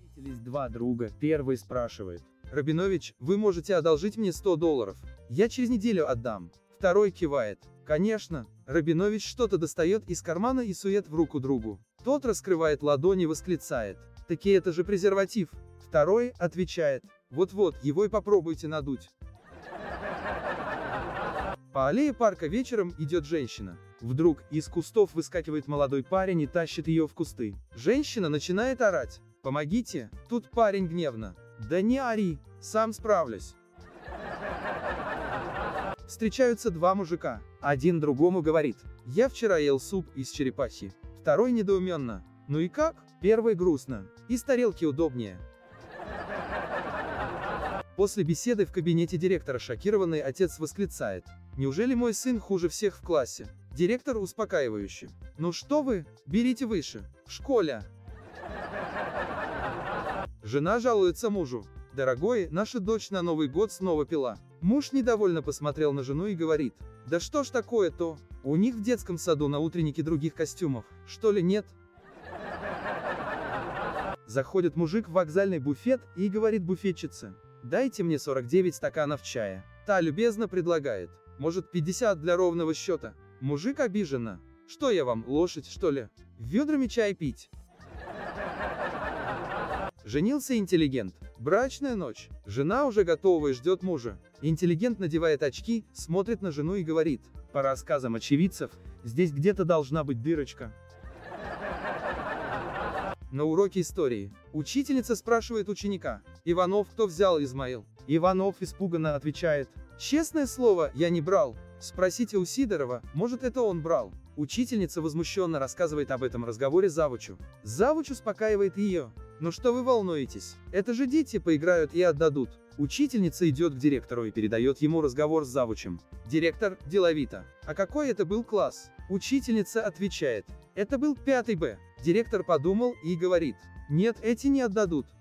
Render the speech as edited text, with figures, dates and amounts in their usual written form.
Встретились два друга, первый спрашивает: «Рабинович, вы можете одолжить мне $100? Я через неделю отдам». Второй кивает: «Конечно». Рабинович что-то достает из кармана и сует в руку другу. Тот раскрывает ладони и восклицает: «Таки это же презерватив». Второй отвечает: «Вот-вот, его и попробуйте надуть». По аллее парка вечером идет женщина. Вдруг из кустов выскакивает молодой парень и тащит ее в кусты. Женщина начинает орать: «Помогите!» Тут парень гневно: «Да не ори, сам справлюсь». Встречаются два мужика. Один другому говорит: «Я вчера ел суп из черепахи». Второй недоуменно: «Ну и как?» Первый грустно: «Из тарелки удобнее». После беседы в кабинете директора шокированный отец восклицает: «Неужели мой сын хуже всех в классе?» Директор успокаивающе: «Ну что вы, берите выше, в школе». Жена жалуется мужу: «Дорогой, наша дочь на Новый год снова пила». Муж недовольно посмотрел на жену и говорит: «Да что ж такое-то? У них в детском саду на утреннике других костюмов, что ли, нет?» Заходит мужик в вокзальный буфет и говорит буфетчице: «Дайте мне 49 стаканов чая». Та любезно предлагает: «Может, 50 для ровного счета?» Мужик обиженно: «Что я вам, лошадь, что ли? Ведрами чай пить?» Женился интеллигент. Брачная ночь. Жена уже готова и ждет мужа. Интеллигент надевает очки, смотрит на жену и говорит: «По рассказам очевидцев, здесь где-то должна быть дырочка». На уроке истории. Учительница спрашивает ученика: «Иванов кто взял, Измаил?» Иванов испуганно отвечает: «Честное слово, я не брал. Спросите у Сидорова, может, это он брал». Учительница возмущенно рассказывает об этом разговоре завучу. Завуч успокаивает ее: «Ну что вы волнуетесь? Это же дети поиграют и отдадут». Учительница идет к директору и передает ему разговор с завучем. Директор деловито: «А какой это был класс?» Учительница отвечает: «Это был 5 Б». Директор подумал и говорит: «Нет, эти не отдадут».